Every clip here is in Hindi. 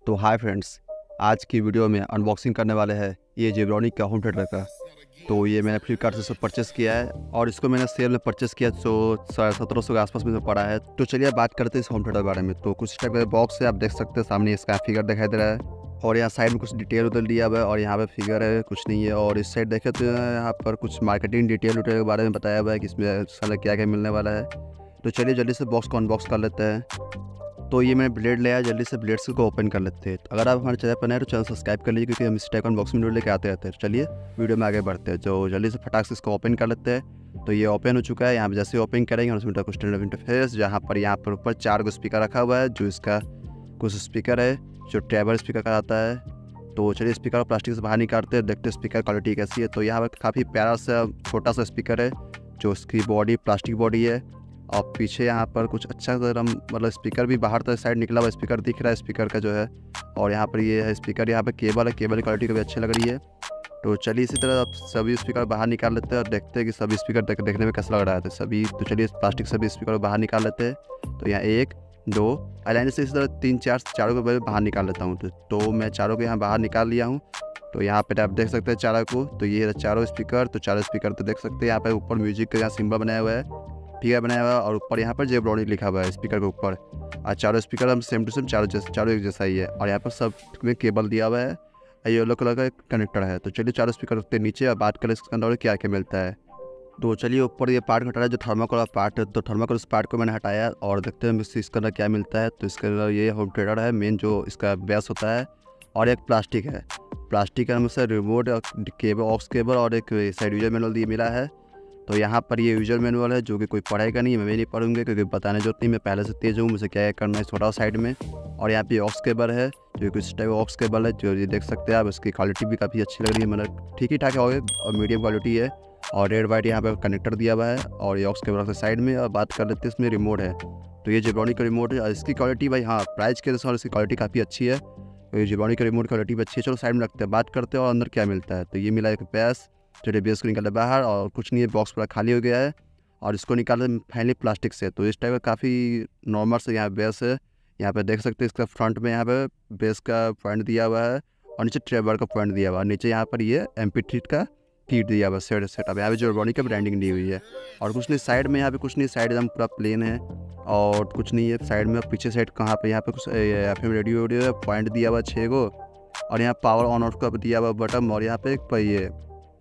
तो हाय फ्रेंड्स, आज की वीडियो में अनबॉक्सिंग करने वाले हैं ये जेब्रॉनिक का होम थिएटर का। तो ये मैंने फ्लिपकार्ट से परचेस किया है और इसको मैंने सेल में परचेस किया तो 1700 के आसपास में पड़ा है। तो चलिए बात करते हैं इस होम थिएटर के बारे में। तो कुछ टाइप का बॉक्स है, आप देख सकते हैं सामने इसका फिगर दिखाई दे रहा है और यहाँ साइड में कुछ डिटेल उधर दिया हुआ है और यहाँ पे फिगर है, कुछ नहीं है। और इस साइड देखें तो यहाँ पर कुछ मार्केटिंग डिटेल के बारे में बताया हुआ है कि इसमें सारा क्या क्या मिलने वाला है। तो चलिए जल्दी से बॉक्स को अनबॉक्स कर लेते हैं। तो ये मैंने ब्लेड लिया है, जल्दी से ब्लेड को ओपन कर लेते हैं। तो अगर आप हमारे चैनल पर नए हैं तो चैनल सब्सक्राइब कर लीजिए, क्योंकि हम इस टाइप का अनबॉक्सिंग वीडियो लेके आते रहते हैं। चलिए वीडियो में आगे बढ़ते हैं। जो जल्दी से फटाक से इसको ओपन कर लेते हैं। तो ये ओपन हो चुका है। यहाँ पर जैसे ओपन करेंगे उसमें कुछ इंटरफेस, जहाँ पर ऊपर 4 स्पीकर रखा हुआ है। जो इसका कुछ स्पीकर है जो ट्रेवल स्पीकर का आता है। तो चलिए स्पीकर प्लास्टिक से बाहर निकालते हैं, देखते हैं स्पीकर क्वालिटी कैसी है। तो यहाँ पर काफ़ी प्यारा सा छोटा सा स्पीकर है, जो उसकी बॉडी प्लास्टिक बॉडी है। और पीछे यहाँ पर कुछ अच्छा सा मतलब स्पीकर भी बाहर तक साइड निकला हुआ स्पीकर दिख रहा है, स्पीकर का जो है। और यहाँ पर ये है स्पीकर, यहाँ पर केबल है, केबल की क्वालिटी को भी अच्छी लग रही है। तो चलिए इसी तरह आप सभी स्पीकर बाहर निकाल लेते हैं और देखते हैं कि सभी स्पीकर देखने में कैसा लग रहा है। तो चलिए प्लास्टिक सभी स्पीकर को बाहर निकाल लेते हैं। तो यहाँ 1 2 लाइन से इसी तरह 3 4 चारों को बाहर निकाल लेता हूँ। तो मैं चारों को यहाँ बाहर निकाल लिया हूँ। तो यहाँ पे आप देख सकते हैं चारों को। तो ये चारों स्पीकर, तो चारों स्पीकर तो देख सकते हैं। यहाँ पे ऊपर म्यूजिक का यहाँ सिंबल बनाया हुआ है, फिगर बनाया हुआ है और ऊपर यहाँ पर जेब्रॉनिक लिखा हुआ है स्पीकर के ऊपर। और चारों स्पीकर हम सेम टू सेम चारों एक जैसा ही है। और यहाँ पर सब में केबल दिया हुआ है, येलो कलर का कनेक्टर है। तो चलिए चारों स्पीकर रखते हैं नीचे और बात करें इसके अंदर क्या क्या मिलता है। तो चलिए ऊपर ये पार्ट हटा रहा है जो थर्माकोल पार्ट है। तो थर्माकोल उस पार्ट को मैंने हटाया और देखते हैं इसके अंदर क्या मिलता है। तो इसके अंदर ये होम थिएटर है मेन, जो इसका बेस होता है। और एक प्लास्टिक है, प्लास्टिक के अंदर से रिमोट, केबल, ऑक्स केबल और एक साइड यूजर मैनुअल मिला है। तो यहाँ पर ये यूजर मैनुअल है, जो कि कोई पढ़ेगा नहीं, मैं भी नहीं पढ़ूंगा क्योंकि बताने जरूरत नहीं, मैं पहले से तेज हूँ, मुझे क्या क्या करना है छोटा साइड में। और यहाँ पे ऑक्स केबल है, जो कि इस टाइप ऑक्स केबल है, जो ये देख सकते हैं आप। इसकी क्वालिटी भी काफ़ी अच्छी लग रही है, मतलब ठीक ही ठाक है और मीडियम क्वालिटी है। और रेड वाइट यहाँ पे कनेक्टर दिया हुआ है और ये ऑक्स केबल के साइड में। और बात कर लेते हैं इसमें रिमोट है। तो ये जेब्रॉनिक का रिमोट है और इसकी क्वालिटी भाई हाँ प्राइस के अनुसार इसकी क्वालिटी काफ़ी अच्छी है। तो ये जेब्रॉनिक का रिमोट क्वालिटी भी अच्छी है। चलो साइड में रखते हैं, बात करते हैं और अंदर क्या मिलता है। तो ये मिला एक बेस, चलिए बेस को निकाले बाहर और कुछ नहीं है, बॉक्स पूरा खाली हो गया है। और इसको निकाले फाइनली प्लास्टिक से। तो इस टाइप का काफ़ी नॉर्मल से यहाँ बेस है। यहाँ पे देख सकते हैं इसका फ्रंट में यहाँ पे बेस का पॉइंट दिया हुआ है और नीचे ट्रेबर का पॉइंट दिया हुआ है। नीचे यहाँ पर ये MP3 का फीड दिया हुआ है, सेटअप यहाँ पे जो जेब्रॉनिक का ब्रांडिंग दी हुई है। और कुछ नहीं साइड में, यहाँ पे कुछ नहीं, साइड एकदम पूरा प्लेन है और कुछ नहीं है साइड में। पीछे साइड कहाँ पे यहाँ पे कुछ FM रेडियो है, पॉइंट दिया हुआ 6 गो। और यहाँ पावर ऑन ऑफ का दिया हुआ बटन। और यहाँ पे एक ये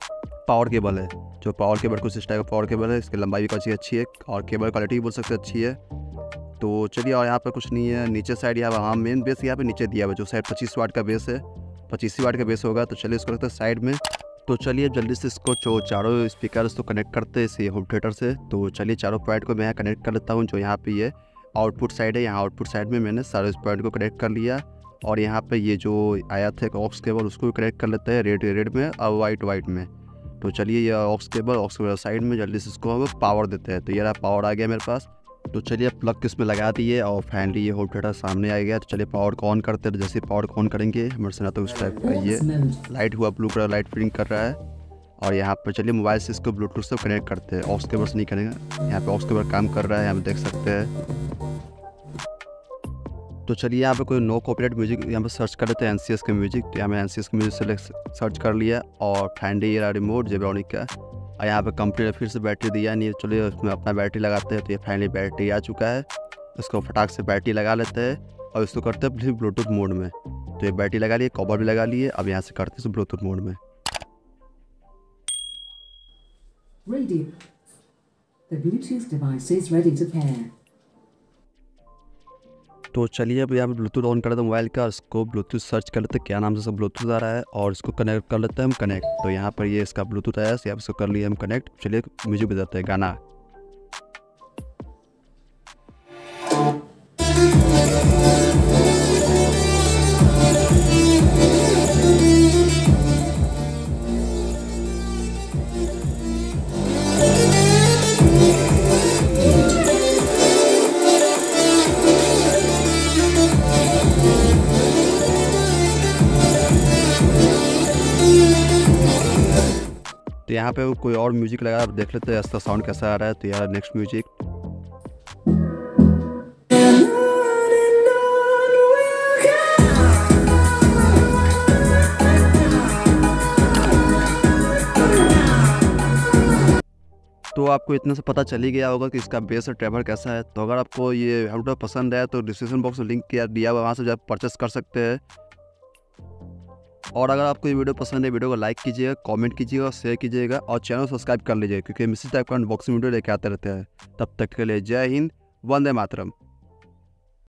पावर केबल है, जो पावर केबल कुछ इस टाइप का पावर केबल है। इसकी लंबाई भी काफ़ी अच्छी है और केबल क्वालिटी भी बोल सकते अच्छी है। तो चलिए और यहाँ पर कुछ नहीं है। नीचे साइड यहाँ हाँ मेन बेस यहाँ पे नीचे दिया हुआ है, जो साइड 25 वाट का बेस है, 25 वाट का बेस होगा। तो चलिए इसको रखते हैं साइड में। तो चलिए जल्दी से इसको जो चारों स्पीकर इसको कनेक्ट करते हैं इस होम थिएटर से। तो चलिए चारों पॉइंट को मैं यहाँ कनेक्ट कर लेता हूँ। जो यहाँ पे ये आउटपुट साइड है, यहाँ आउटपुट साइड में मैंने सारे पॉइंट को कनेक्ट कर लिया। और यहाँ पे ये जो आया था ऑक्स केबल, उसको भी कनेक्ट कर लेते हैं, रेड में और वाइट में। तो चलिए ये ऑक्स केबल साइड में, जल्दी से इसको हम पावर देते हैं। तो ये रहा पावर आ गया मेरे पास। तो चलिए प्लग इसमें लगा दिए और फाइनली ये होम थिएटर सामने आ गया। तो चलिए पावर को ऑन करते हैं। जैसे पावर को ऑन करेंगे हमारे से ना तो उस टाइप का ये लाइट हुआ, ब्लू कलर लाइट फिटिंग कर रहा है। और यहाँ पर चलिए मोबाइल से इसको ब्लूटूथ से कनेक्ट करते हैं, ऑक्स केबल से नहीं करेंगे। यहाँ पे ऑक्स केबल काम कर रहा है, यहाँ पे देख सकते हैं। तो चलिए यहाँ पे कोई नो कॉपीराइट म्यूजिक यहाँ पे सर्च कर लेते हैं, NCS के म्यूजिक। तो यहाँ मैं NCS के म्यूजिक से सर्च कर लिया और फाइनली ये रहा रिमोट जेब्रॉनिक का। और यहाँ पे कंपनी ने फिर से बैटरी दिया नहीं, चलिए उसमें अपना बैटरी लगाते हैं। तो ये फाइनली बैटरी आ चुका है। इसको फटाक से बैटरी लगा लेते हैं और इसको करते हैं फिर ब्लूटूथ मोड में। तो ये बैटरी लगा लिए, कवर भी लगा लिए। अब यहाँ से करते हैं ब्लूटूथ मोड में। Radio. The Bluetooth device is ready to pair. तो चलिए अब यहाँ पे ब्लूटूथ ऑन कर देते हैं मोबाइल का। इसको ब्लूटूथ सर्च कर लेते हैं क्या नाम से सब ब्लूटूथ आ रहा है और इसको कनेक्ट कर लेते हैं हम कनेक्ट। तो यहाँ पर ये इसका ब्लूटूथ आया, यहाँ इसको कर लिया हम कनेक्ट। चलिए म्यूजिक बजाते हैं, गाना। तो यहाँ पे कोई और म्यूजिक लगा देख लेते हैं इसका साउंड कैसा आ रहा है। तो यार नेक्स्ट म्यूजिक। तो आपको इतना से पता चल ही गया होगा कि इसका बेस और ट्रैवल कैसा है। तो अगर आपको ये कंप्यूटर पसंद है तो डिस्क्रिप्शन बॉक्स में लिंक दिया हुआ, वहाँ से आप परचेस कर सकते हैं। और अगर आपको ये वीडियो पसंद है, वीडियो को लाइक कीजिएगा, कमेंट कीजिएगा और शेयर कीजिएगा और चैनल सब्सक्राइब कर लीजिएगा, क्योंकि हम इसी टाइप का अनबॉक्सिंग वीडियो लेके आते रहते हैं। तब तक के लिए जय हिंद, वंदे मातरम।